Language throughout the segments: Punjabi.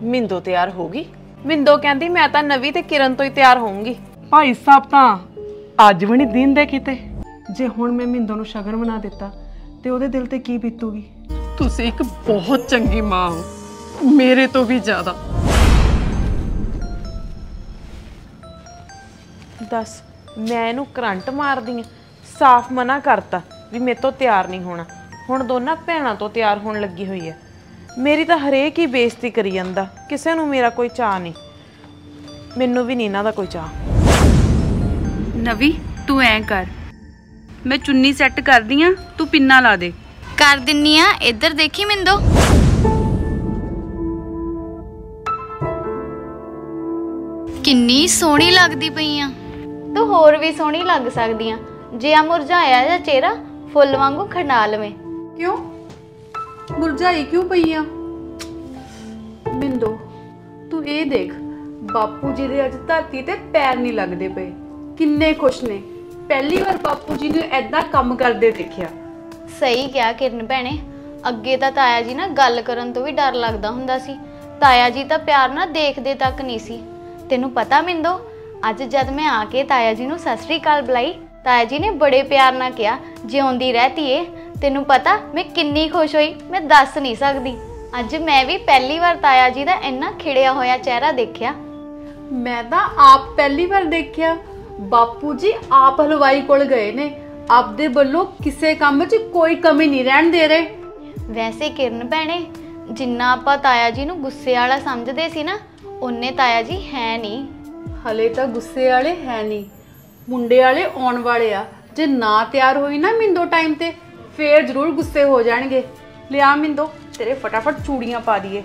मिंदो तैयार होगी? मिंदो कहती मैं तो नवी ते किरण तो ही तैयार होऊंगी। भाई साहब तो अज भी नहीं दिन दे किते। जे हुण मैं मिंदो नूं शगन बना दिता ते ओहदे दिल ते की बीतूगी। तुसीं एक बहुत चंगी मां हो, मेरे तो भी ज्यादा। दस मैं इनू करंट मार दी, साफ मना करता भी मेरे तो तैयार नहीं होना। हुण दोनों भैणां तो तैयार होने लगी हुई है। मेरी तो हरेक ही बेइज्जती करी जांदा, किसे नूं मेरा कोई चाह नहीं, मैनू भी नहीं इन्हां दा कोई चाह। नवी तू ऐ कर, मैं चुन्नी सैट कर दी हां, तू पिन्ना ला दे। कर दिन्नी आ, इधर देखी मिंदो। किन्नी सोहनी लगदी पई आ। तू होर भी सोहनी लग सकदी आ जे आ मुरझाया जा चेहरा फुੱਲ वांगू खंडा लवें। क्यों मुरझाई क्यों पई आ? मिंदो तू ये देख, बापू जी दे अज धरती ते पैर नहीं लगदे पे, किन्ने खुश ने। पहली बार बापू जी ने ऐदा काम करदे देखिया। सही क्या किरण भैणे, अगे तो ताया जी ना गल करन तो भी डर लगदा हुंदा सी। ताया जी तो प्यार ना देखदे तक नहीं सी। तेनू पता मिंदो, अज जद मैं आके ताया जी नू सत श्री अकाल बुलाई, ताया जी ने बड़े प्यार नाल कहा जिउंदी रहती है। तेनू पता मैं किन्नी खुश हुई, मैं दस नहीं सकदी। अज मैं भी पहली बार ताया जी दा इन्ना खिड़िया होया चेहरा देखिया। मैं तो आप पहली बार देखिया। बापू जी आप हलवाई कोल गए ने, आपदे बल्लों किसे काम च कोई कमी नहीं रहन दे रहे। वैसे किरण भैणे, जिन्ना आपां ताया जी नू गुस्से वाला समझदे सी ना, उन्ने ताया जी है नहीं। हले तो गुस्से वाले है नहीं, मुंडे वाले आउण वाले आ। जे ना तैयार होई ना मिंदो टाइम ते, फिर जरूर गुस्से हो जाणगे। लिया मिंदो, तेरे फटाफट चूड़ियां पा दिए।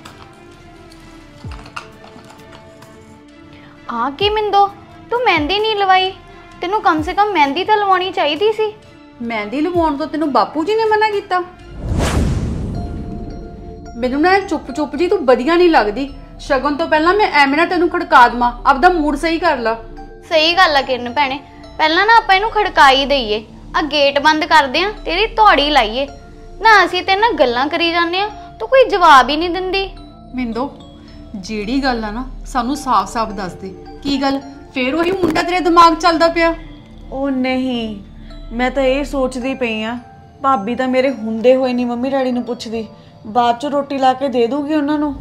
आ की मिंदो, तू मेहंदी नहीं लवाई? तेनू कम से कम मेहंदी तो लवानी चाहिदी सी। मेहंदी लवाउण तो तेनू बापू जी ने मना कीता? मैनू ना चुप चुप जी तू वधिया नहीं लगदी। शगन तो पहला मैं एवें ना तेनू खड़का देवां, आपदा मूड सही कर ला। सही गल है किरण भैणे, पहला ना आपां इनू खड़काई दईए, आ गेट बंद करदे आ, तेरी धौड़ी लाइए ना। असीं ते ना गल्लां करी जाने आ, तू कोई जवाब ही नहीं दिंदी। मिंदो ਜਿਹੜੀ ਗੱਲ ਆ ਨਾ ਸਾਨੂੰ ਸਾਫ਼-ਸਾਫ਼ ਦੱਸ ਦੇ, ਕੀ ਗੱਲ ਫੇਰ ਉਹੀ ਮੁੰਡਾ ਤੇਰੇ ਦਿਮਾਗ ਚੱਲਦਾ ਪਿਆ? ओ नहीं, मैं तो ये सोचती पई आ, भाभी तो मेरे हुंदे होए नहीं मम्मी डैडी नूं पुछदी, बाद च रोटी ला के दे दूगी उन्हां नूं।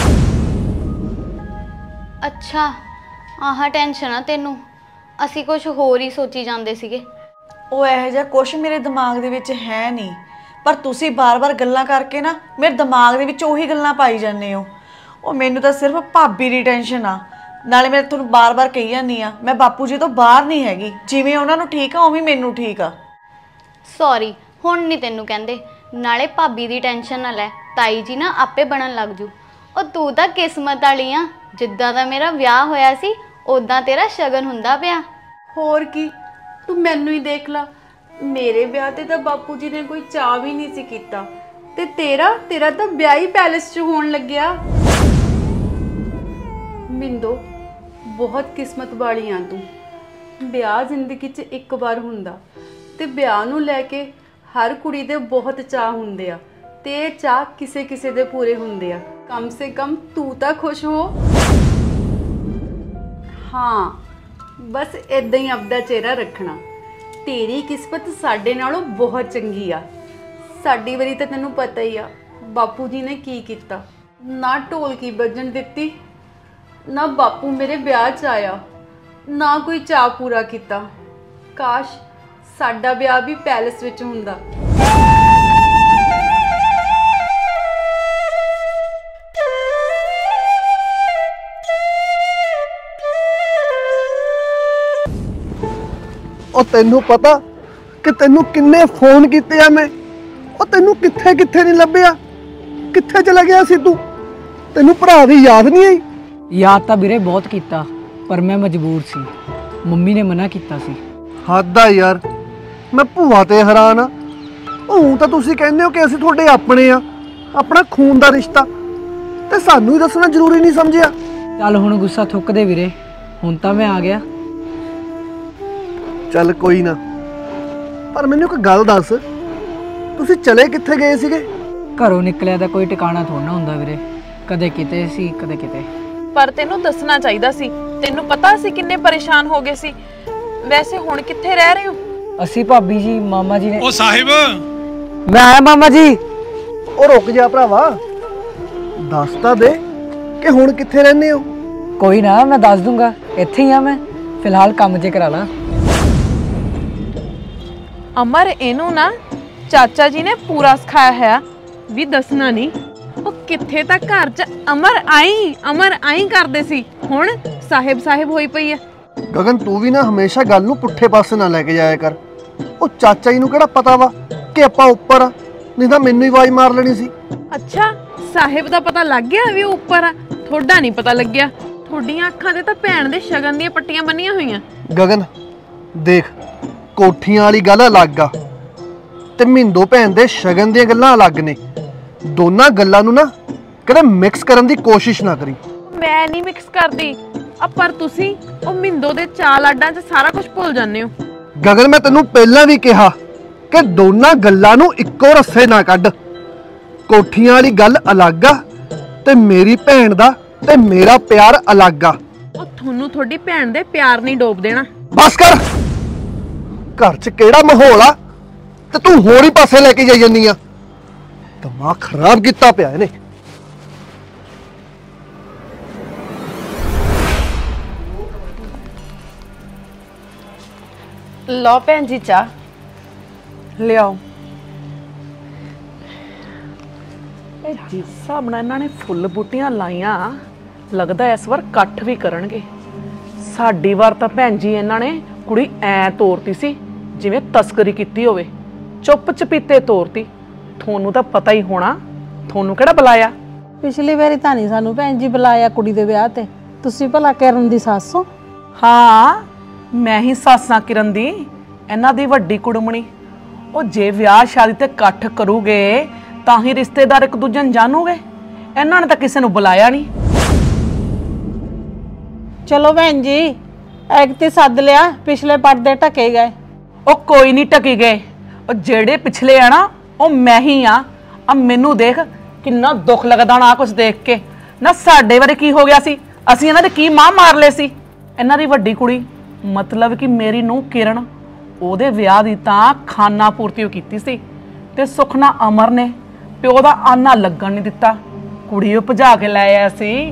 अच्छा आह टेंशन आ तैनू, असीं कुछ होर ही सोची जांदे सीगे। ਉਹ ਇਹੋ ਜਿਹਾ ਕੁਛ ਮੇਰੇ ਦਿਮਾਗ ਦੇ ਵਿੱਚ ਹੈ ਨਹੀਂ, ਪਰ ਤੁਸੀਂ ਬਾਰ-ਬਾਰ ਗੱਲਾਂ ਕਰਕੇ ਨਾ ਮੇਰੇ ਦਿਮਾਗ ਦੇ ਵਿੱਚ ਉਹੀ ਗੱਲਾਂ ਪਾਈ ਜਾਂਦੇ ਹੋ। ਉਹ ਮੈਨੂੰ ਤਾਂ ਸਿਰਫ ਭਾਬੀ ਦੀ ਟੈਨਸ਼ਨ ਆ। ਨਾਲੇ ਮੈਂ ਤੁਹਾਨੂੰ ਬਾਰ-ਬਾਰ ਕਹੀ ਜਾਂਦੀ ਆ, ਮੈਂ ਬਾਪੂ ਜੀ ਤੋਂ ਬਾਹਰ ਨਹੀਂ ਹੈਗੀ। ਜਿਵੇਂ ਉਹਨਾਂ ਨੂੰ ਠੀਕ ਆ ਉਵੇਂ ਮੈਨੂੰ ਠੀਕ ਆ। ਸੌਰੀ, ਹੁਣ ਨਹੀਂ ਤੈਨੂੰ ਕਹਿੰਦੇ। ਨਾਲੇ ਭਾਬੀ ਦੀ ਟੈਨਸ਼ਨ ਨਾ ਲੈ, ਤਾਈ ਜੀ ਨਾ ਆਪੇ ਬਣਨ ਲੱਗ ਜੂ। ਉਹ ਤੂੰ ਤਾਂ ਕਿਸਮਤ ਵਾਲੀ ਆ, ਜਿੱਦਾਂ ਦਾ ਮੇਰਾ ਵਿਆਹ ਹੋਇਆ ਸੀ ਉਦਾਂ ਤੇਰਾ ਸ਼ਗਨ ਹੁੰਦਾ ਪਿਆ। ਹੋਰ ਕੀ, ਤੂੰ ਮੈਨੂੰ ਹੀ ਦੇਖ ਲਾ, ਮੇਰੇ ਵਿਆਹ ਤੇ ਤਾਂ ਬਾਪੂ ਜੀ ਨੇ ਕੋਈ ਚਾਹ ਵੀ ਨਹੀਂ ਸੀ ਕੀਤਾ, ਤੇ ਤੇਰਾ ਤਾਂ ਵਿਆਹ ਹੀ ਪੈਲੇਸ 'ਚ ਹੋਣ ਲੱਗਿਆ। ਮਿੰਦੋ ਬਹੁਤ ਕਿਸਮਤ ਵਾਲੀ ਆ ਤੂੰ। ਵਿਆਹ ਜ਼ਿੰਦਗੀ 'ਚ ਇੱਕ ਵਾਰ ਹੁੰਦਾ, ਤੇ ਵਿਆਹ ਨੂੰ ਲੈ ਕੇ ਹਰ ਕੁੜੀ ਦੇ ਬਹੁਤ ਚਾਹ ਹੁੰਦੇ ਆ, ਤੇ ਇਹ ਚਾਹ ਕਿਸੇ ਕਿਸੇ ਦੇ ਪੂਰੇ ਹੁੰਦੇ ਆ। ਕਮ ਸੇ ਕਮ ਤੂੰ ਤਾਂ ਖੁਸ਼ ਹੋ। ਹਾਂ बस इदां ही आपदा चेहरा रखना। तेरी किस्मत साडे नालों बहुत चंगी आ। साडी वारी तो तैनूं पता ही आ बापू जी ने की कीता, ना ढोलकी बजन दित्ती, ना बापू मेरे ब्याह च आया, ना कोई चाह पूरा कीता। काश साडा ब्याह भी पैलेस विच हुंदा। और तेनू पता कि तेनू किन्ने फोन किते आ मैं, और तेनू किथे किथे नहीं लभ्या, किथे चला गया सी तू? तेनू भरा दी याद नहीं आई? याद तो वीरे बहुत कीता, पर मैं मजबूर सी, मम्मी ने मना कीता सी। हद आ यार, मैं भूआ ते हैरान आ। हूं तां तुसीं कहंदे हो कि असीं तुहाडे अपने आ, अपना खून दा रिश्ता, ते सानू ही दसना जरूरी नहीं समझिया। चल हुण गुस्सा थुक दे वीरे, हुण तां मैं आ गया। चल कोई ना, पर मैनू एक गल दस, तुसीं चले कित्थे गए सीगे? घरों निकलिया तो कोई टिकाणा थोड़ा ना हुंदा वीरे, ਕਦੇ ਕਿਤੇ ਸੀ ਕਦੇ ਕਿਤੇ। ਪਰ ਤੈਨੂੰ ਦੱਸਣਾ ਚਾਹੀਦਾ ਸੀ। ਤੈਨੂੰ ਪਤਾ ਸੀ ਕਿੰਨੇ ਪਰੇਸ਼ਾਨ ਹੋ ਗਏ ਸੀ। ਵੈਸੇ ਹੁਣ ਕਿੱਥੇ ਰਹਿ ਰਹੇ ਹੋ? ਅਸੀਂ ਭਾਬੀ ਜੀ ਮਾਮਾ ਜੀ ਨੇ। ਉਹ ਸਾਹਿਬ, ਮੈਂ ਆਇਆ ਮਾਮਾ ਜੀ। ਉਹ ਰੁਕ ਜਾ ਭਰਾਵਾ, ਦੱਸ ਤਾਂ ਦੇ ਕਿ ਹੁਣ ਕਿੱਥੇ ਰਹਿੰਦੇ ਹੋ। ਕੋਈ ਨਾ, ਮੈਂ ਦੱਸ ਦੂੰਗਾ। ਇੱਥੇ ਹੀ ਆ ਮੈਂ, ਫਿਲਹਾਲ ਕੰਮ ਜੇ ਕਰਾ ਲਾਂ। ਅਮਰ, ਇਹਨੂੰ ਨਾ ਚਾਚਾ ਜੀ ਨੇ ਪੂਰਾ ਸਿਖਾਇਆ ਹੈ ਵੀ ਦੱਸਣਾ ਨਹੀਂ। ਉਹ ਕਿੱਥੇ ਤਾਂ ਘਰ 'ਚ ਅਮਰ ਆਈ ਕਰਦੇ ਸੀ, ਹੁਣ ਸਾਹਿਬ ਹੋਈ ਪਈ ਆ। ਗਗਨ, ਤੂੰ ਵੀ ਨਾ ਹਮੇਸ਼ਾ ਗੱਲ ਨੂੰ ਪੁੱਠੇ ਪਾਸੇ ਨਾ ਲੈ ਕੇ ਜਾਇਆ ਕਰ। ਉਹ ਚਾਚਾ ਜੀ ਨੂੰ ਕਿਹੜਾ ਪਤਾ ਵਾ ਕਿ ਆਪਾਂ ਉੱਪਰ ਆ, ਨਹੀਂ ਤਾਂ ਮੈਨੂੰ ਹੀ ਆਵਾਜ਼ ਮਾਰ ਲੈਣੀ ਸੀ। ਅੱਛਾ, ਸਾਹਿਬ ਦਾ ਪਤਾ ਲੱਗ ਗਿਆ ਵੀ ਉਹ ਉੱਪਰ ਆ, ਤੁਹਾਡਾ ਨਹੀਂ ਪਤਾ ਲੱਗਿਆ। ਤੁਹਾਡੀਆਂ ਅੱਖਾਂ 'ਤੇ ਤਾਂ ਭੈਣ ਦੇ ਸ਼ਗਨ ਦੀਆਂ ਪੱਟੀਆਂ ਬੰਨੀਆਂ ਹੋਈਆਂ। ਗਗਨ ਦੇਖ, ਕੋਠੀਆਂ ਵਾਲੀ ਗੱਲ ਅਲੱਗ ਆ ਤੇ ਮਿੰਦੋ ਭੈਣ ਦੇ ਸ਼ਗਨ ਦੀਆਂ ਗੱਲਾਂ ਅਲੱਗ ਨੇ। ਦੋਨਾਂ ਗੱਲਾਂ ਨੂੰ ਨਾ ਕਦੇ ਮਿਕਸ ਕਰਨ ਦੀ ਕੋਸ਼ਿਸ਼ ਨਾ ਕਰੀ। ਮੈਂ ਨਹੀਂ ਮਿਕਸ ਕਰਦੀ ਪਰ ਤੁਸੀਂ ਉਹ ਮਿੰਦੋ ਦੇ ਚਾਲ ਆਡਾਂ 'ਚ ਸਾਰਾ ਕੁਝ ਭੁੱਲ ਜਾਂਦੇ ਹੋ। ਗਗਨ, ਮੈਂ ਤੈਨੂੰ ਪਹਿਲਾਂ ਵੀ ਕਿਹਾ ਕਿ ਦੋਨਾਂ ਗੱਲਾਂ ਨੂੰ ਇੱਕੋ ਰੱਸੇ ਨਾ ਕੱਢ। ਕੋਠੀਆਂ ਵਾਲੀ ਗੱਲ ਅਲੱਗ ਆ ਤੇ ਮੇਰੀ ਭੈਣ ਦਾ ਤੇ ਮੇਰਾ ਪਿਆਰ ਅਲੱਗ ਆ। ਉਹ ਤੁਹਾਨੂੰ ਤੁਹਾਡੀ ਭੈਣ ਦੇ ਪਿਆਰ ਨਹੀਂ ਡੋਬ ਦੇਣਾ। ਬਸ ਕਰ। ਘਰ 'ਚ ਕਿਹੜਾ ਮਾਹੌਲ ਆ ਤੇ ਤੂੰ ਹੋਰ ਹੀ ਪਾਸੇ ਲੈ ਕੇ ਜਾਈ ਜਾਂਦੀ ਆ। ਦਿਮਾਗ ਖਰਾਬ ਕੀਤਾ ਪਿਆ ਇਹਨੇ। ਲਓ ਭੈਣ ਜੀ ਚਾਹ ਲਿਆਓ। ਇਹ ਜਿਸ ਹਿਸਾਬ ਨਾਲ ਇਹਨਾਂ ਨੇ ਫੁੱਲ ਬੂਟੀਆਂ ਲਾਈਆਂ, ਲੱਗਦਾ ਇਸ ਵਾਰ ਇਕੱਠ ਵੀ ਕਰਨਗੇ। ਸਾਡੀ ਵਾਰ ਤਾਂ ਭੈਣ ਜੀ ਇਹਨਾਂ ਨੇ ਕੁੜੀ ਐ ਤੋਰਤੀ ਸੀ ਜਿਵੇਂ ਤਸਕਰੀ ਕੀਤੀ ਹੋਵੇ, ਚੁੱਪ ਚਪੀਤੇ ਤੋਰਤੀ। ਤੁਹਾਨੂੰ ਤਾਂ ਪਤਾ ਹੀ ਹੋਣਾ, ਤੁਹਾਨੂੰ ਕਿਹੜਾ ਬੁਲਾਇਆ? ਪਿਛਲੀ ਵਾਰੀ ਤਾਂ ਨਹੀਂ ਸਾਨੂੰ ਭੈਣ ਜੀ ਬੁਲਾਇਆ ਕੁੜੀ ਦੇ ਵਿਆਹ ਤੇ। ਤੁਸੀਂ ਭਲਾ ਕਿਰਨ ਦੀ ਸੱਸ ਹੋ? ਹਾਂ, ਮੈਂ ਹੀ ਸਾਸਾਂ ਕਿਰਨ ਦੀ, ਇਹਨਾਂ ਦੀ ਵੱਡੀ ਕੁੜਮਣੀ। ਉਹ ਜੇ ਵਿਆਹ ਸ਼ਾਦੀ ਤੇ ਇਕੱਠ ਕਰੂਗੇ ਤਾਂ ਹੀ ਰਿਸ਼ਤੇਦਾਰ ਇੱਕ ਦੂਜੇ ਨੂੰ ਜਾਣੂਗੇ। ਇਹਨਾਂ ਨੇ ਤਾਂ ਕਿਸੇ ਨੂੰ ਬੁਲਾਇਆ ਨਹੀਂ। ਚਲੋ ਭੈਣ ਜੀ, ਐਗਤੀ ਸੱਦ ਲਿਆ, ਪਿਛਲੇ ਪਰਦੇ ਢਕੇ ਗਏ। ਉਹ ਕੋਈ ਨਹੀਂ ਟਕੀ ਗਏ। ਉਹ ਜਿਹੜੇ ਪਿਛਲੇ ਆ ਨਾ, ਉਹ ਮੈਂ ਹੀ ਆ। ਮੈਨੂੰ ਦੇਖ ਕਿੰਨਾ ਦੁੱਖ ਲੱਗਦਾ ਨਾ ਕੁਝ ਦੇਖ ਕੇ। ਨਾ ਸਾਡੇ ਬਾਰੇ ਕੀ ਹੋ ਗਿਆ ਸੀ, ਅਸੀਂ ਇਹਨਾਂ ਦੇ ਕੀ ਮਾਂ ਮਾਰ ਲਏ ਸੀ। ਇਹਨਾਂ ਦੀ ਵੱਡੀ ਕੁੜੀ ਮਤਲਬ ਕਿ ਮੇਰੀ ਨੂੰਹ ਕਿਰਨ, ਉਹਦੇ ਵਿਆਹ ਦੀ ਤਾਂ ਖਾਨਾ ਪੂਰਤੀ ਕੀਤੀ ਸੀ ਤੇ ਸੁਖਨਾ ਅਮਰ ਨੇ ਪਿਓ ਦਾ ਆਨਾ ਲੱਗਣ ਨਹੀਂ ਦਿੱਤਾ। ਕੁੜੀ ਉਹ ਭਜਾ ਕੇ ਲੈ ਆਇਆ ਸੀ।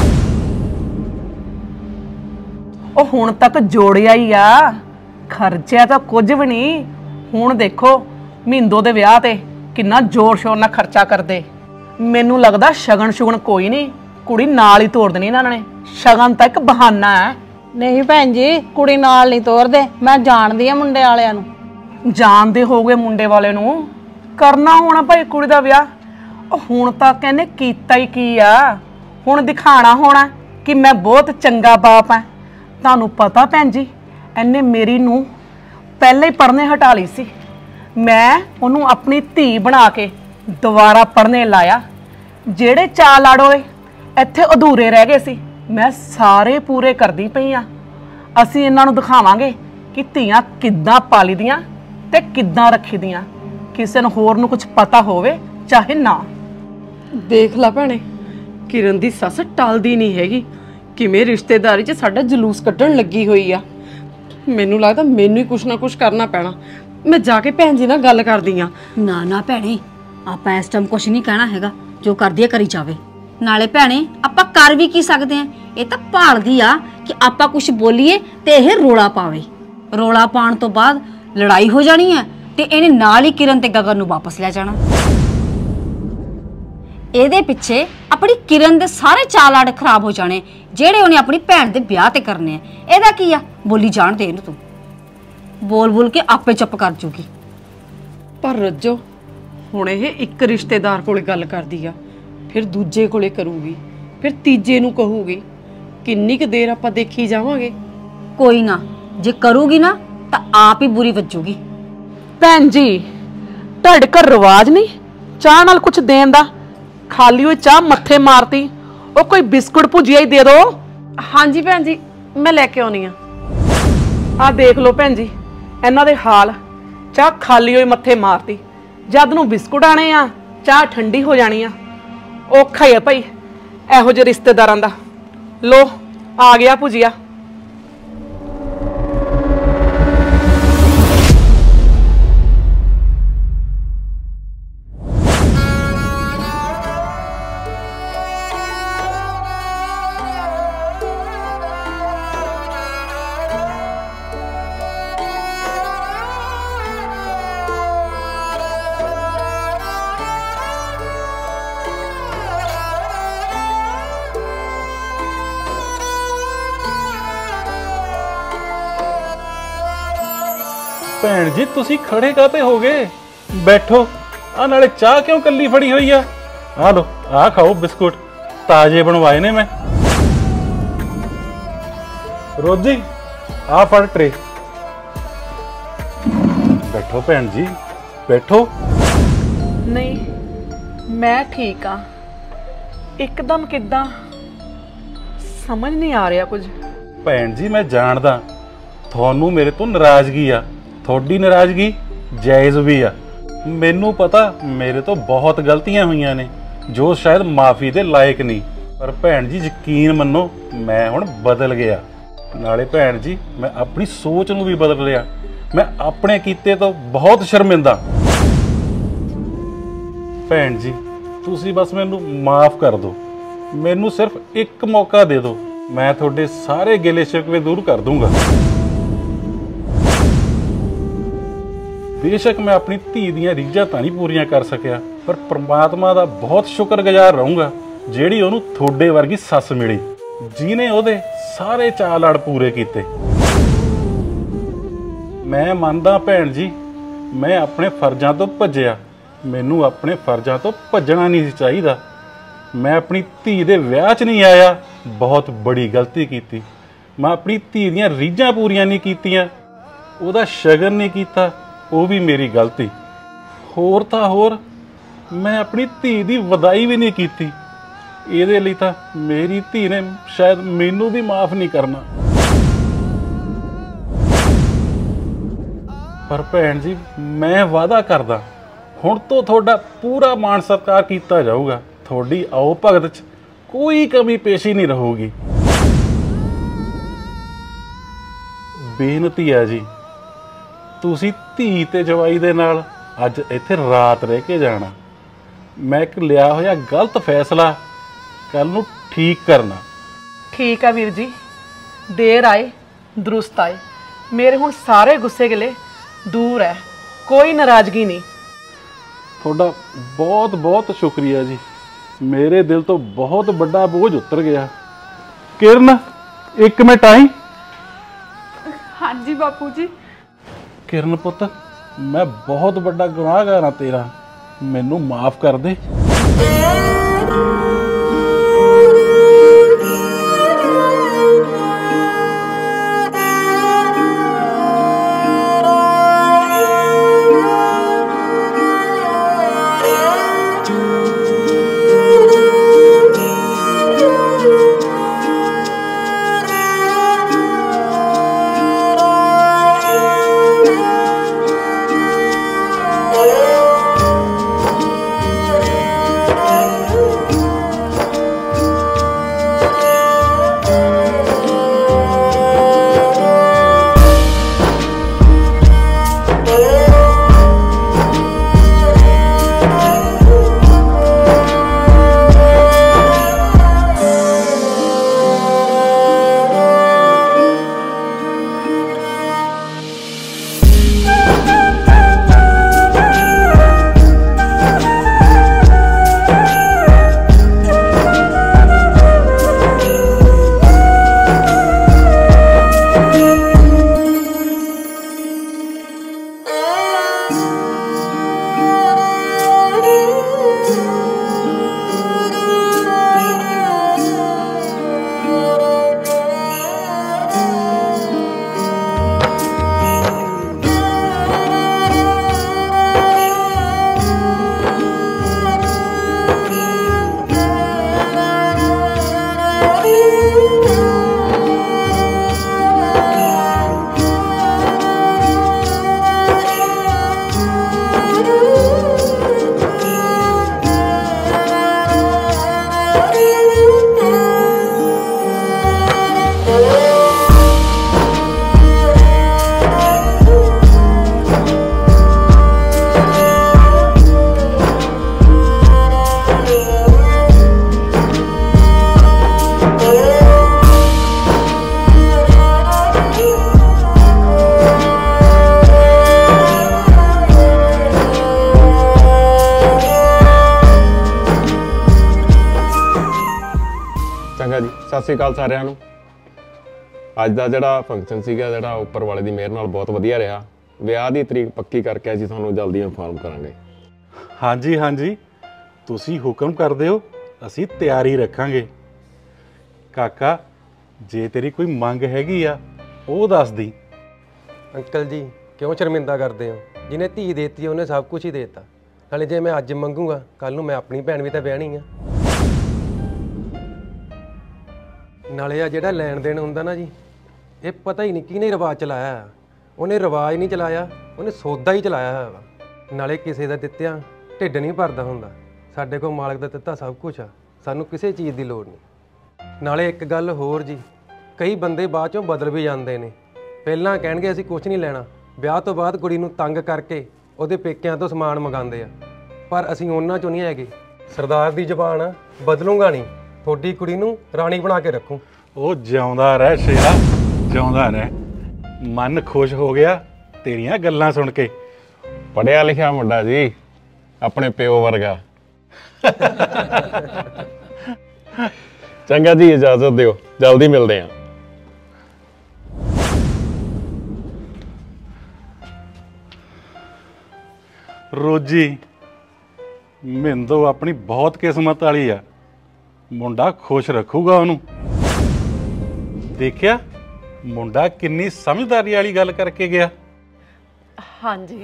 ਉਹ ਹੁਣ ਤੱਕ ਜੋੜਿਆ ਹੀ ਆ, ਖਰਚਿਆ ਤਾਂ ਕੁਝ ਵੀ ਨਹੀਂ। ਹੁਣ ਦੇਖੋ ਮਿੰਦੋ ਦੇ ਵਿਆਹ ਤੇ ਕਿੰਨਾ ਜ਼ੋਰ ਸ਼ੋਰ ਨਾਲ ਖਰਚਾ ਕਰਦੇ। ਮੈਨੂੰ ਲੱਗਦਾ ਸ਼ਗਨ ਸ਼ੁਗਨ ਕੋਈ ਨਹੀਂ, ਕੁੜੀ ਨਾਲ ਹੀ ਤੋੜ ਦੇਣੀ ਇਹਨਾਂ ਨੇ। ਸ਼ਗਨ ਤਾਂ ਇੱਕ ਬਹਾਨਾ ਹੈ। ਨਹੀਂ ਭੈਣ ਜੀ, ਕੁੜੀ ਨਾਲ ਨਹੀਂ ਤੋਰਦੇ। ਮੈਂ ਜਾਣਦੀ ਆ ਮੁੰਡੇ ਵਾਲਿਆਂ ਨੂੰ। ਜਾਣਦੇ ਹੋਗੇ ਮੁੰਡੇ ਵਾਲੇ ਨੂੰ? ਕਰਨਾ ਹੋਣਾ ਭਾਈ ਕੁੜੀ ਦਾ ਵਿਆਹ। ਉਹ ਹੁਣ ਤਾਂ ਕਹਿੰਦੇ ਕੀਤਾ ਹੀ ਕੀ ਆ, ਹੁਣ ਦਿਖਾਣਾ ਹੋਣਾ ਕਿ ਮੈਂ ਬਹੁਤ ਚੰਗਾ ਬਾਪ ਆ। ਤੁਹਾਨੂੰ ਪਤਾ ਭੈਣ ਜੀ, ਇਹਨੇ ਮੇਰੀ ਨੂੰ ਪਹਿਲਾਂ ਹੀ ਪੜ੍ਹਨੇ ਹਟਾ ਲਈ ਸੀ। ਮੈਂ ਉਹਨੂੰ ਆਪਣੀ ਧੀ ਬਣਾ ਕੇ ਦੁਬਾਰਾ ਪੜ੍ਹਨੇ ਲਾਇਆ। ਜਿਹੜੇ ਚਾਲ ਆੜੋਏ ਇੱਥੇ ਅਧੂਰੇ ਰਹਿ ਗਏ ਸੀ, ਮੈਂ ਸਾਰੇ ਪੂਰੇ ਕਰਦੀ ਪਈ ਆ। ਅਸੀਂ ਇਹਨਾਂ ਨੂੰ ਦਿਖਾਵਾਂਗੇ ਕਿ ਧੀਆਂ ਕਿੱਦਾਂ ਪਾਲੀ ਦੀਆਂ ਤੇ ਕਿੱਦਾਂ ਰੱਖੀ ਦੀਆਂ, ਕਿਸੇ ਨੂੰ ਹੋਰ ਨੂੰ ਕੁਝ ਪਤਾ ਹੋਵੇ ਚਾਹੇ ਨਾ। ਦੇਖ ਲੈ ਭੈਣੇ, ਕਿਰਨ ਦੀ ਸੱਸ ਟਲਦੀ ਨਹੀਂ ਹੈਗੀ, ਕਿਵੇਂ ਰਿਸ਼ਤੇਦਾਰੀ 'ਚ ਸਾਡਾ ਜਲੂਸ ਕੱਢਣ ਲੱਗੀ ਹੋਈ ਆ। ਮੈਨੂੰ ਲੱਗਦਾ ਮੈਨੂੰ ਹੀ ਕੁਛ ਨਾ ਕੁਛ ਕਰਨਾ ਪੈਣਾ। ਮੈਂ ਜਾ ਕੇ ਭੈਣ ਜੀ ਨਾਲ ਗੱਲ ਕਰਦੀ ਆ। ਨਾ ਨਾ ਭੈਣੇ, ਆਪਾਂ ਇਸ ਟਾਈਮ ਕੁਛ ਨਹੀਂ ਕਹਿਣਾ ਹੈਗਾ, ਜੋ ਕਰਦੀ ਆ ਕਰੀ ਜਾਵੇ। ਨਾਲੇ ਭੈਣੇ ਆਪਾਂ ਕਰ ਵੀ ਕੀ ਸਕਦੇ ਆ, ਇਹ ਤਾਂ ਭਾਲਦੀ ਆ ਕਿ ਆਪਾਂ ਕੁਛ ਬੋਲੀਏ ਤੇ ਇਹ ਰੋਲਾ ਪਾਵੇ। ਰੋਲਾ ਪਾਉਣ ਤੋਂ ਬਾਅਦ ਲੜਾਈ ਹੋ ਜਾਣੀ ਹੈ ਤੇ ਇਹਨੇ ਨਾਲ ਹੀ ਕਿਰਨ ਤੇ ਗਗਨ ਨੂੰ ਵਾਪਸ ਲੈ ਜਾਣਾ। ਇਹਦੇ ਪਿੱਛੇ ਆਪਣੀ ਕਿਰਨ ਦੇ ਸਾਰੇ ਚਾਲ ਆੜ ਖਰਾਬ ਹੋ ਜਾਣੇ ਜਿਹੜੇ ਉਹਨੇ ਆਪਣੀ ਭੈਣ ਦੇ ਵਿਆਹ ਤੇ ਕਰਨੇ ਆ। ਇਹਦਾ ਕੀ ਆ, ਬੋਲੀ ਜਾਣ ਦੇ ਇਹਨੂੰ, ਤੂੰ ਬੋਲ ਬੋਲ ਕੇ ਆਪੇ ਚੁੱਪ ਕਰ ਜੂਗੀ। ਪਰ ਰੱਜੋ, ਹੁਣ ਇਹ ਇੱਕ ਰਿਸ਼ਤੇਦਾਰ ਕੋਲੇ ਗੱਲ ਕਰਦੀ ਆ, ਫਿਰ ਦੂਜੇ ਕੋਲੇ ਕਰੂਗੀ, ਫਿਰ ਤੀਜੇ ਨੂੰ ਕਹੂਗੀ। ਕਿੰਨੀ ਕੁ ਦੇਰ ਆਪਾਂ ਦੇਖੀ ਜਾਵਾਂਗੇ? ਕੋਈ ਨਾ, ਜੇ ਕਰੂਗੀ ਨਾ ਤਾਂ ਆਪ ਹੀ ਬੁਰੀ ਵੱਜੂਗੀ। ਭੈਣ ਜੀ, ਤੁਹਾਡੇ ਘਰ ਰਿਵਾਜ ਨਹੀਂ ਚਾਹ ਨਾਲ ਕੁਝ ਦੇਣ ਦਾ? ਖਾਲੀ ਹੋਈ ਚਾਹ ਮੱਥੇ ਮਾਰਤੀ। ਉਹ ਕੋਈ ਬਿਸਕੁਟ ਭੁਜੀਆ ਹੀ ਦੇ ਦਿਓ। ਹਾਂਜੀ ਭੈਣ ਜੀ, ਮੈਂ ਲੈ ਕੇ ਆਉਣੀ ਆ। ਆਹ ਦੇਖ ਲਓ ਭੈਣ ਜੀ, ਇਹਨਾਂ ਦੇ ਹਾਲ। ਚਾਹ ਖਾਲੀ ਹੋਈ ਮੱਥੇ ਮਾਰਤੀ, ਜਦ ਨੂੰ ਬਿਸਕੁਟ ਆਣੇ ਆ ਚਾਹ ਠੰਡੀ ਹੋ ਜਾਣੀ ਆ। ਔਖਾ ਹੀ ਆ ਭਾਈ, ਇਹੋ ਜਿਹੇ ਰਿਸ਼ਤੇਦਾਰਾਂ ਦਾ। ਲੋ ਆ ਗਿਆ ਭੁਜੀਆ। ਭੈਣ ਜੀ ਤੁਸੀਂ ਖੜੇ ਕਾਤੇ ਹੋ ਗਏ? ਬੈਠੋ। ਆ ਨਾਲੇ ਚਾਹ ਕਿਉਂ ਕੱਲੀ ਫੜੀ ਹੋਈ ਆ? ਆ ਲੋ, ਆ ਖਾਓ ਬਿਸਕੁਟ, ਤਾਜ਼ੇ ਬਣਵਾਏ ਨੇ ਮੈਂ। ਰੋਜੀ ਆ ਫੜ ਟਰੇ। ਬੈਠੋ ਭੈਣ ਜੀ, ਬੈਠੋ। ਨਹੀਂ, ਮੈਂ ਠੀਕ ਆ। ਇੱਕਦਮ ਕਿੱਦਾਂ ਸਮਝ ਨਹੀਂ ਆ ਰਿਹਾ ਕੁਝ। ਭੈਣ ਜੀ ਮੈਂ ਜਾਣਦਾ ਤੁਹਾਨੂੰ ਮੇਰੇ ਤੋਂ ਨਾਰਾਜ਼ਗੀ ਆ। ਤੁਹਾਡੀ ਨਾਰਾਜ਼ਗੀ ਜਾਇਜ਼ ਵੀ ਆ। ਮੈਨੂੰ ਪਤਾ ਮੇਰੇ ਤੋਂ ਬਹੁਤ ਗਲਤੀਆਂ ਹੋਈਆਂ ਨੇ ਜੋ ਸ਼ਾਇਦ ਮਾਫੀ ਦੇ ਲਾਇਕ ਨਹੀਂ, ਪਰ ਭੈਣ ਜੀ ਯਕੀਨ ਮੰਨੋ ਮੈਂ ਹੁਣ ਬਦਲ ਗਿਆ। ਨਾਲੇ ਭੈਣ ਜੀ ਮੈਂ ਆਪਣੀ ਸੋਚ ਨੂੰ ਵੀ ਬਦਲ ਲਿਆ। ਮੈਂ ਆਪਣੇ ਕੀਤੇ ਤੋਂ ਬਹੁਤ ਸ਼ਰਮਿੰਦਾ। ਭੈਣ ਜੀ ਤੁਸੀਂ ਬਸ ਮੈਨੂੰ ਮਾਫ ਕਰ ਦਿਓ। ਮੈਨੂੰ ਸਿਰਫ ਇੱਕ ਮੌਕਾ ਦੇ ਦਿਓ, ਮੈਂ ਤੁਹਾਡੇ ਸਾਰੇ ਗਿਲੇ ਸ਼ਿਕਵੇ ਦੂਰ ਕਰ ਦੂੰਗਾ। ਬੇਸ਼ੱਕ ਮੈਂ ਆਪਣੀ ਧੀ ਦੀਆਂ ਰੀਝਾਂ ਤਾਂ ਨਹੀਂ ਪੂਰੀਆਂ ਕਰ ਸਕਿਆ, ਪਰ ਪ੍ਰਮਾਤਮਾ ਦਾ ਬਹੁਤ ਸ਼ੁਕਰਗੁਜ਼ਾਰ ਰਹੂੰਗਾ ਜਿਹੜੀ ਉਹਨੂੰ ਤੁਹਾਡੇ ਵਰਗੀ ਸੱਸ ਮਿਲੀ, ਜਿਹਨੇ ਉਹਦੇ ਸਾਰੇ ਚਾਅ ਲੜ ਪੂਰੇ ਕੀਤੇ। ਮੈਂ ਮੰਨਦਾ ਭੈਣ ਜੀ ਮੈਂ ਆਪਣੇ ਫਰਜ਼ਾਂ ਤੋਂ ਭੱਜਿਆ। ਮੈਨੂੰ ਆਪਣੇ ਫਰਜ਼ਾਂ ਤੋਂ ਭੱਜਣਾ ਨਹੀਂ ਸੀ ਚਾਹੀਦਾ। ਮੈਂ ਆਪਣੀ ਧੀ ਦੇ ਵਿਆਹ 'ਚ ਨਹੀਂ ਆਇਆ, ਬਹੁਤ ਬੜੀ ਗਲਤੀ ਕੀਤੀ। ਮੈਂ ਆਪਣੀ ਧੀ ਦੀਆਂ ਰੀਝਾਂ ਪੂਰੀਆਂ ਨਹੀਂ ਕੀਤੀਆਂ, ਉਹਦਾ ਸ਼ਗਨ ਨਹੀਂ ਕੀਤਾ, ਉਹ ਵੀ ਮੇਰੀ ਗਲਤੀ। ਹੋਰ ਤਾਂ ਹੋਰ ਮੈਂ ਆਪਣੀ ਧੀ ਦੀ ਵਧਾਈ ਵੀ ਨਹੀਂ ਕੀਤੀ। ਇਹਦੇ ਲਈ ਤਾਂ ਮੇਰੀ ਧੀ ਨੇ ਸ਼ਾਇਦ ਮੈਨੂੰ ਵੀ ਮਾਫ ਨਹੀਂ ਕਰਨਾ। ਪਰ ਭੈਣ ਜੀ ਮੈਂ ਵਾਅਦਾ ਕਰਦਾ ਹੁਣ ਤੋਂ ਤੁਹਾਡਾ ਪੂਰਾ ਮਾਣ ਸਤਿਕਾਰ ਕੀਤਾ ਜਾਊਗਾ। ਤੁਹਾਡੀ ਆਓ ਭਗਤ 'ਚ ਕੋਈ ਕਮੀ ਪੇਸ਼ੀ ਨਹੀਂ ਰਹੂਗੀ। ਬੇਨਤੀ ਹੈ ਜੀ, ਤੁਸੀਂ ਧੀ ਤੇ ਜਵਾਈ ਦੇ ਨਾਲ ਅੱਜ ਇੱਥੇ ਰਾਤ ਰਹਿ ਕੇ ਜਾਣਾ। ਮੈਂ ਇੱਕ ਲਿਆ ਹੋਇਆ ਗਲਤ ਫੈਸਲਾ ਕੱਲ ਨੂੰ ਠੀਕ ਕਰਨਾ। ਠੀਕ ਆ ਵੀਰ ਜੀ, ਦੇਰ ਆਏ ਦਰੁਸਤ ਆਏ। ਮੇਰੇ ਹੁਣ ਸਾਰੇ ਗੁੱਸੇ ਗਿਲੇ ਦੂਰ ਹੈ, ਕੋਈ ਨਾਰਾਜ਼ਗੀ ਨਹੀਂ। ਤੁਹਾਡਾ ਬਹੁਤ ਬਹੁਤ ਸ਼ੁਕਰੀਆ ਜੀ, ਮੇਰੇ ਦਿਲ ਤੋਂ ਬਹੁਤ ਵੱਡਾ ਬੋਝ ਉਤਰ ਗਿਆ। ਕਿਰਨ 1 ਮਿੰਟ ਆਈ। ਹਾਂਜੀ ਬਾਪੂ ਜੀ। ਕਿਰਨ ਪੁੱਤ ਮੈਂ ਬਹੁਤ ਵੱਡਾ ਗੁਨਾਹਗਾਰ ਹਾਂ ਤੇਰਾ, ਮੈਨੂੰ ਮਾਫ ਕਰ ਦੇ। ਚੰਗਾ ਜੀ, ਸਤਿ ਸ਼੍ਰੀ ਅਕਾਲ ਸਾਰਿਆਂ ਨੂੰ। ਅੱਜ ਦਾ ਜਿਹੜਾ ਫੰਕਸ਼ਨ ਸੀਗਾ, ਜਿਹੜਾ ਉੱਪਰ ਵਾਲੇ ਦੀ ਮਿਹਰ ਨਾਲ ਬਹੁਤ ਵਧੀਆ ਰਿਹਾ। ਵਿਆਹ ਦੀ ਤਰੀਕ ਪੱਕੀ ਕਰਕੇ ਅਸੀਂ ਤੁਹਾਨੂੰ ਜਲਦੀ ਇਨਫੋਰਮ ਕਰਾਂਗੇ। ਹਾਂਜੀ ਹਾਂਜੀ, ਤੁਸੀਂ ਹੁਕਮ ਕਰ ਦਿਓ, ਅਸੀਂ ਤਿਆਰੀ ਰੱਖਾਂਗੇ। ਕਾਕਾ, ਜੇ ਤੇਰੀ ਕੋਈ ਮੰਗ ਹੈਗੀ ਆ ਉਹ ਦੱਸ ਦੀ। ਅੰਕਲ ਜੀ ਕਿਉਂ ਸ਼ਰਮਿੰਦਾ ਕਰਦੇ ਹੋ? ਜਿਹਨੇ ਧੀ ਦੇਤੀ ਉਹਨੇ ਸਭ ਕੁਝ ਹੀ ਦੇਤਾ। ਨਾਲੇ ਜੇ ਮੈਂ ਅੱਜ ਮੰਗੂਗਾ, ਕੱਲ ਨੂੰ ਮੈਂ ਆਪਣੀ ਭੈਣ ਵੀ ਤਾਂ ਵਿਆਹਣੀ ਆ। ਨਾਲੇ ਆ ਜਿਹੜਾ ਲੈਣ ਦੇਣ ਹੁੰਦਾ ਨਾ ਜੀ, ਇਹ ਪਤਾ ਹੀ ਨਹੀਂ ਕਿਹਨੇ ਰਿਵਾਜ ਚਲਾਇਆ। ਉਹਨੇ ਰਿਵਾਜ ਨਹੀਂ ਚਲਾਇਆ, ਉਹਨੇ ਸੌਦਾ ਹੀ ਚਲਾਇਆ ਹੋਇਆ ਵਾ। ਨਾਲੇ ਕਿਸੇ ਦਾ ਦਿੱਤਿਆ ਢਿੱਡ ਨਹੀਂ ਭਰਦਾ ਹੁੰਦਾ। ਸਾਡੇ ਕੋਲ ਮਾਲਕ ਦਾ ਦਿੱਤਾ ਸਭ ਕੁਝ ਆ, ਸਾਨੂੰ ਕਿਸੇ ਚੀਜ਼ ਦੀ ਲੋੜ ਨਹੀਂ। ਨਾਲੇ ਇੱਕ ਗੱਲ ਹੋਰ ਜੀ, ਕਈ ਬੰਦੇ ਬਾਅਦ ਚੋਂ ਬਦਲ ਵੀ ਜਾਂਦੇ ਨੇ। ਪਹਿਲਾਂ ਕਹਿਣਗੇ ਅਸੀਂ ਕੁਝ ਨਹੀਂ ਲੈਣਾ, ਵਿਆਹ ਤੋਂ ਬਾਅਦ ਕੁੜੀ ਨੂੰ ਤੰਗ ਕਰਕੇ ਉਹਦੇ ਪੇਕਿਆਂ ਤੋਂ ਸਮਾਨ ਮੰਗਾਉਂਦੇ ਆ। ਪਰ ਅਸੀਂ ਉਹਨਾਂ ਚੋਂ ਨਹੀਂ ਹੈਗੇ। ਸਰਦਾਰ ਦੀ ਜ਼ਬਾਨ ਆ, ਬਦਲੂੰਗਾ ਨਹੀਂ। ਤੁਹਾਡੀ ਕੁੜੀ ਨੂੰ ਰਾਣੀ ਬਣਾ ਕੇ ਰੱਖੂ। ਉਹ ਜਿਉਂਦਾ ਰਹਿ ਸ਼ੇਰਾ, ਜਿਉਂਦਾ ਰਹਿ। ਮਨ ਖੁਸ਼ ਹੋ ਗਿਆ ਤੇਰੀਆਂ ਗੱਲਾਂ ਸੁਣ ਕੇ। ਪੜ੍ਹਿਆ ਲਿਖਿਆ ਮੁੰਡਾ ਜੀ, ਆਪਣੇ ਪਿਓ ਵਰਗਾ। ਚੰਗਾ ਜੀ, ਇਜਾਜ਼ਤ ਦਿਓ, ਜਲਦੀ ਮਿਲਦੇ ਹਾਂ। ਰੋਜੀ, ਮਿੰਦੋ ਆਪਣੀ ਬਹੁਤ ਕਿਸਮਤ ਵਾਲੀ ਆ। ਮੁੰਡਾ ਖੁਸ਼ ਰੱਖੂਗਾ ਉਹਨੂੰ। ਦੇਖਿਆ ਮੁੰਡਾ ਕਿੰਨੀ ਸਮਝਦਾਰੀ ਵਾਲੀ ਗੱਲ ਕਰਕੇ ਗਿਆ। ਹਾਂਜੀ,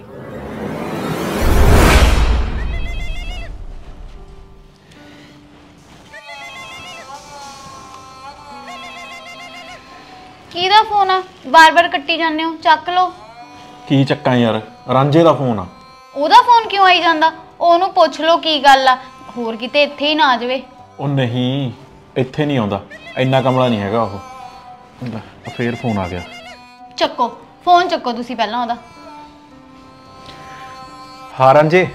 ਕਿਹਦਾ ਫੋਨ ਆ? ਬਾਰ-ਬਾਰ ਕੱਟੀ ਜਾਂਦੇ ਹੋ, ਚੱਕ ਲਓ। ਕੀ ਚੱਕਾਂ ਯਾਰ, ਰਾਂਝੇ ਦਾ ਫੋਨ ਆ। ਉਹਦਾ ਫੋਨ ਕਿਉਂ ਆਈ ਜਾਂਦਾ? ਉਹਨੂੰ ਪੁੱਛ ਲਓ ਕੀ ਗੱਲ ਆ, ਹੋਰ ਕਿਤੇ ਇੱਥੇ ਹੀ ਨਾ ਆ ਜਾਵੇ। ਉਹ ਨਹੀਂ, ਇੱਥੇ ਨਹੀਂ ਆਉਂਦਾ, ਇੰਨਾ ਕਮਲਾ ਨਹੀਂ ਹੈਗਾ ਉਹ। ਫੇਰ ਫੋਨ ਆ ਗਿਆ। ਚੱਕੋ ਫੋਨ, ਚੱਕੋ ਤੁਸੀਂ ਪਹਿਲਾਂ ਉਹਦਾ। ਹਾਂ ਰਾਂਝੇ।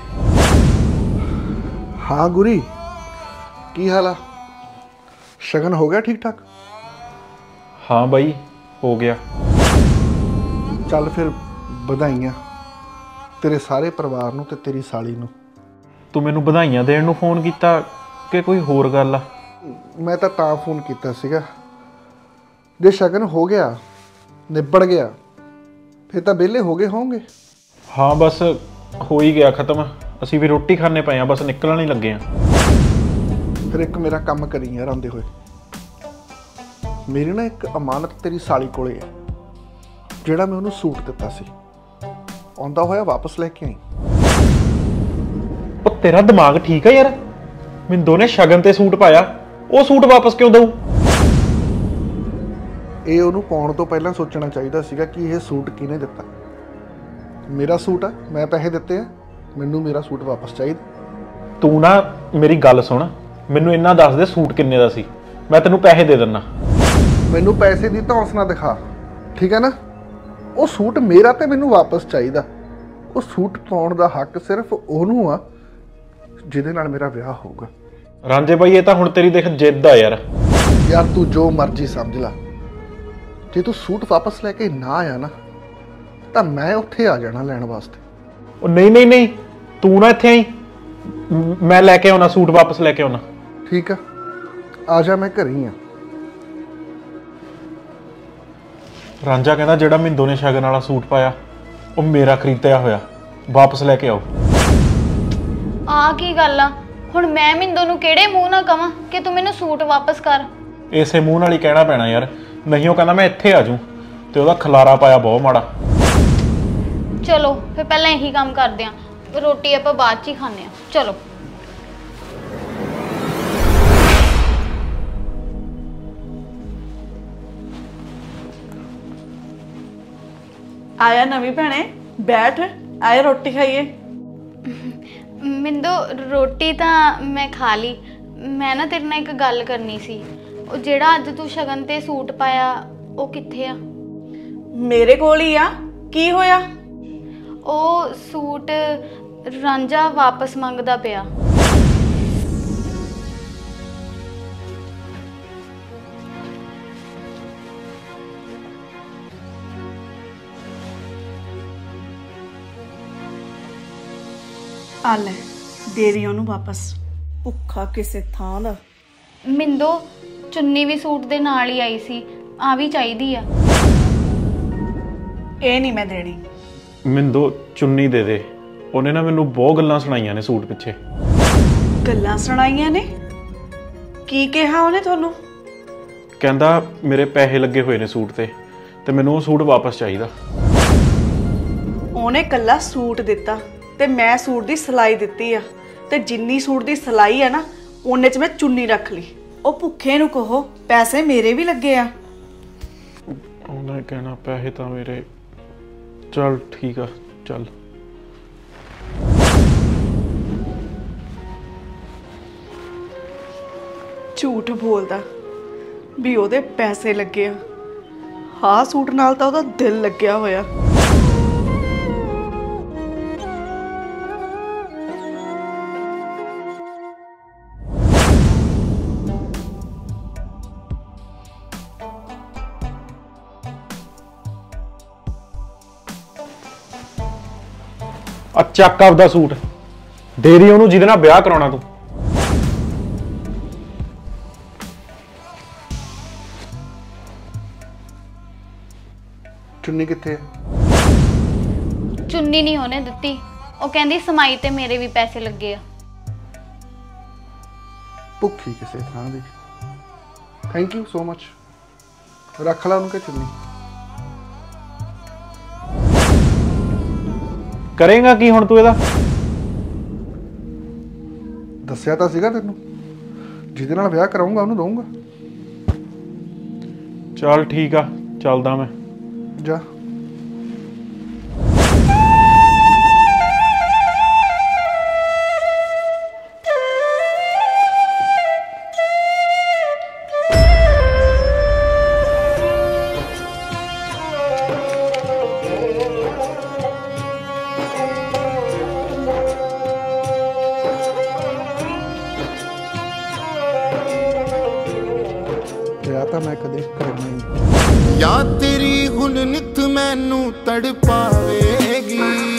ਹਾਂ ਗੁਰੀ, ਕੀ ਹਾਲ ਆ? ਸ਼ਗਨ ਹੋ ਗਿਆ ਠੀਕ ਠਾਕ? ਹਾਂ ਬਾਈ, ਹੋ ਗਿਆ। ਚੱਲ ਫਿਰ ਵਧਾਈਆਂ ਤੇਰੇ ਸਾਰੇ ਪਰਿਵਾਰ ਨੂੰ ਤੇ ਤੇਰੀ ਸਾਲੀ ਨੂੰ। ਤੂੰ ਮੈਨੂੰ ਵਧਾਈਆਂ ਦੇਣ ਨੂੰ ਫੋਨ ਕੀਤਾ ਕਿ ਕੋਈ ਹੋਰ ਗੱਲ ਆ? ਮੈਂ ਤਾਂ ਫੋਨ ਕੀਤਾ ਸੀਗਾ, ਜੇ ਸ਼ਗਨ ਹੋ ਗਿਆ, ਨਿਬੜ ਗਿਆ, ਫਿਰ ਤਾਂ ਵਿਹਲੇ ਹੋ ਗਏ ਹੋਵੋਗੇ। ਹਾਂ ਬਸ ਹੋ ਹੀ ਗਿਆ ਖਤਮ। ਅਸੀਂ ਵੀ ਰੋਟੀ ਖਾਣੇ ਪਏ ਆ, ਬਸ ਨਿਕਲਣ ਹੀ ਲੱਗੇ ਆ। ਫਿਰ ਇੱਕ ਮੇਰਾ ਕੰਮ ਕਰੀ ਯਾਰ ਆਉਂਦੇ ਹੋਏ। ਮੇਰੀ ਨਾ ਇੱਕ ਅਮਾਨਤ ਤੇਰੀ ਸਾਲੀ ਕੋਲੇ ਹੈ, ਜਿਹੜਾ ਮੈਂ ਉਹਨੂੰ ਸੂਟ ਦਿੱਤਾ ਸੀ, ਆਉਂਦਾ ਹੋਇਆ ਵਾਪਸ ਲੈ ਕੇ ਆਈ। ਉਹ ਤੇਰਾ ਦਿਮਾਗ ਠੀਕ ਹੈ ਯਾਰ? ਮਿੰਦੋ ਨੇ ਸ਼ਗਨ ਤੇ ਸੂਟ ਪਾਇਆ, ਉਹ ਸੂਟ ਵਾਪਸ ਕਿਉਂ ਦਊ? ਇਹ ਉਹਨੂੰ ਪਾਉਣ ਤੋਂ ਪਹਿਲਾਂ ਸੋਚਣਾ ਚਾਹੀਦਾ ਸੀਗਾ ਕਿ ਇਹ ਸੂਟ ਕਿਹਨੇ ਦਿੱਤਾ। ਮੇਰਾ ਸੂਟ ਆ, ਮੈਂ ਪੈਸੇ ਦਿੱਤੇ ਆ, ਮੈਨੂੰ ਮੇਰਾ ਸੂਟ ਵਾਪਸ ਚਾਹੀਦਾ। ਤੂੰ ਨਾ ਮੇਰੀ ਗੱਲ ਸੁਣ, ਮੈਨੂੰ ਇੰਨਾ ਦੱਸ ਦੇ ਸੂਟ ਕਿੰਨੇ ਦਾ ਸੀ, ਮੈਂ ਤੈਨੂੰ ਪੈਸੇ ਦੇ ਦਿੰਦਾ। ਮੈਨੂੰ ਪੈਸੇ ਦੀ ਧੌਂਸ ਨਾ ਦਿਖਾ, ਠੀਕ ਹੈ ਨਾ? ਉਹ ਸੂਟ ਮੇਰਾ ਤੇ ਮੈਨੂੰ ਵਾਪਸ ਚਾਹੀਦਾ। ਉਹ ਸੂਟ ਪਾਉਣ ਦਾ ਹੱਕ ਸਿਰਫ ਉਹਨੂੰ ਆ ਜਿਹਦੇ ਨਾਲ ਮੇਰਾ ਵਿਆਹ ਹੋਊਗਾ। ਰਾਂਝੇ ਬਾਈ, ਇਹ ਤਾਂ ਹੁਣ ਤੇਰੀ ਦੇਖ ਜਿੱਦ ਆ ਯਾਰ। ਯਾਰ ਤੂੰ ਜੋ ਮਰਜ਼ੀ ਸਮਝ ਲੈ, ਜੇ ਤੂੰ ਸੂਟ ਵਾਪਸ ਲੈ ਕੇ ਨਾ ਆਇਆ ਨਾ, ਤਾਂ ਮੈਂ ਉੱਥੇ ਆ ਜਾਣਾ ਲੈਣ ਵਾਸਤੇ। ਉਹ ਨਹੀਂ ਨਹੀਂ ਨਹੀਂ, ਤੂੰ ਨਾ ਇੱਥੇ ਆਈ, ਮੈਂ ਲੈ ਕੇ ਆਉਣਾ ਸੂਟ, ਵਾਪਸ ਲੈ ਕੇ ਆਉਣਾ। ਠੀਕ ਆ ਜਾ, ਮੈਂ ਘਰੇ ਹੀ ਆ। ਰਾਂਝਾ ਕਹਿੰਦਾ ਜਿਹੜਾ ਮਿੰਦੋ ਨੇ ਸ਼ਗਨ ਵਾਲਾ ਸੂਟ ਪਾਇਆ ਉਹ ਮੇਰਾ ਖਰੀਦਿਆ ਹੋਇਆ, ਵਾਪਸ ਲੈ ਕੇ ਆਓ। ਆ ਕੀ ਗੱਲ ਆ? ਹੁਣ ਮੈਂ ਮਿੰਦੋ ਨੂੰ ਕਿਹੜੇ ਮੂੰਹ ਨਾਲ ਕਵਾਂ ਕਿ ਤੂੰ ਮੈਨੂੰ ਸੂਟ ਵਾਪਸ ਕਰ? ਇਸੇ ਮੂੰਹ ਨਾਲ ਹੀ ਕਹਿਣਾ ਪੈਣਾ ਯਾਰ, ਨਹੀਂ ਉਹ ਕਹਿੰਦਾ ਮੈਂ ਇੱਥੇ ਆ ਜਾਊਂ, ਤੇ ਉਹਦਾ ਖਲਾਰਾ ਪਾਇਆ ਬਹੁਤ ਮਾੜਾ। ਚਲੋ ਫਿਰ ਪਹਿਲਾਂ ਇਹੀ ਕੰਮ ਕਰਦੇ ਆਂ, ਰੋਟੀ ਆਪਾਂ ਬਾਅਦ 'ਚ ਹੀ ਖਾਂਦੇ ਆਂ। ਚਲੋ। ਆਇਆ ਨਵੀਂ ਭੈਣੇ, ਬੈਠ, ਆਏ ਰੋਟੀ ਖਾਈਏ। ਮਿੰਦੋ ਰੋਟੀ ਤਾਂ ਮੈਂ ਖਾ ਲਈ। ਮੈਂ ਨਾ ਤੇਰੇ ਨਾਲ ਇੱਕ ਗੱਲ ਕਰਨੀ ਸੀ। ਉਹ ਜਿਹੜਾ ਅੱਜ ਤੂੰ ਸ਼ਗਨ ਤੇ ਸੂਟ ਪਾਇਆ ਉਹ ਕਿੱਥੇ ਆ? ਮੇਰੇ ਕੋਲ ਹੀ ਆ। ਕੀ ਹੋਇਆ? ਉਹ ਸੂਟ ਰਾਂਝਾ ਵਾਪਸ ਮੰਗਦਾ ਪਿਆ। ਆ ਲੈ, ਦੇ ਦੀ ਉਹਨੂੰ ਵਾਪਸ, ਭੁੱਖਾ ਕਿਸੇ ਥਾਂ ਦਾ। ਮਿੰਦੋ ਚੁੰਨੀ ਵੀ ਸੂਟ ਦੇ ਨਾਲ ਹੀ ਆਈ ਸੀ, ਆ ਵੀ ਚਾਹੀਦੀ ਆ। ਇਹ ਨਹੀਂ ਮੈਂ ਦੇਣੀ। ਮਿੰਦੋ ਚੁੰਨੀ ਦੇ ਦੇ। ਉਹਨੇ ਨਾ ਮੈਨੂੰ ਬਹੁਤ ਗੱਲਾਂ ਸੁਣਾਈਆਂ ਨੇ ਸੂਟ ਪਿੱਛੇ। ਗੱਲਾਂ ਸੁਣਾਈਆਂ ਨੇ? ਕੀ ਕਿਹਾ ਉਹਨੇ ਤੁਹਾਨੂੰ? ਕਹਿੰਦਾ ਮੇਰੇ ਪੈਸੇ ਲੱਗੇ ਹੋਏ ਨੇ ਸੂਟ ਤੇ ਮੈਨੂੰ ਉਹ ਸੂਟ ਵਾਪਸ ਚਾਹੀਦਾ। ਉਹਨੇ ਕੱਲਾ ਸੂਟ ਦਿੱਤਾ ਤੇ ਮੈਂ ਸੂਟ ਦੀ ਸਿਲਾਈ ਦਿੱਤੀ ਆ, ਤੇ ਜਿੰਨੀ ਸੂਟ ਦੀ ਸਿਲਾਈ ਆ ਨਾ ਉਹਨੇ 'ਚ ਮੈਂ ਚੁੰਨੀ ਰੱਖ ਲਈ। ਉਹ ਭੁੱਖੇ ਨੂੰ ਕਹੋ ਪੈਸੇ ਮੇਰੇ ਵੀ ਲੱਗੇ ਆ। ਉਹਨੇ ਕਹਿਣਾ ਪੈਸੇ ਤਾਂ ਮੇਰੇ। ਚੱਲ ਠੀਕ ਆ, ਚੱਲ। ਝੂਠ ਬੋਲਦਾ ਵੀ ਉਹਦੇ ਪੈਸੇ ਲੱਗੇ ਆ। ਹਾਂ ਸੂਟ ਨਾਲ ਤਾਂ ਉਹਦਾ ਦਿਲ ਲੱਗਿਆ ਹੋਇਆ। ਆ ਚੱਕ ਆਪਦਾ ਸੂਟ ਦੇ ਦੀ ਉਹਨੂੰ ਜਿਹਦੇ ਨਾਲ ਵਿਆਹ ਕਰਾਉਣਾ ਤੂੰ। ਚੁੰਨੀ ਕਿੱਥੇ ਹੈ? ਚੁੰਨੀ ਨਹੀਂ ਉਹਨੇ ਦਿੱਤੀ, ਉਹ ਕਹਿੰਦੀ ਸਮਾਈ ਤੇ ਮੇਰੇ ਵੀ ਪੈਸੇ ਲੱਗੇ ਆ। ਭੁੱਖੀ ਕਿਸੇ ਥਾਂ ਦੀ। Thank you so much. ਰੱਖ ਲਾ ਉਹਨੂੰ ਕਿ ਚੁੰਨੀ। ਕਰੇਗਾ ਕੀ ਹੁਣ ਤੂੰ ਇਹਦਾ? ਦੱਸਿਆ ਤਾਂ ਸੀਗਾ ਤੈਨੂੰ, ਜਿਹਦੇ ਨਾਲ ਵਿਆਹ ਕਰਾਉਂਗਾ ਉਹਨੂੰ ਦਊਂਗਾ। ਚੱਲ ਠੀਕ ਆ, ਚੱਲਦਾ ਮੈਂ। ਜਾ। ਵਿਆਹ ਤਾਂ ਮੈਂ ਕਦੇ ਕਰਨਾ ਹੀ। ਯਾਦ ਤੇਰੀ ਹੁਣ ਨਿਤ ਮੈਨੂੰ ਤੜਪਾਵੇਗੀ।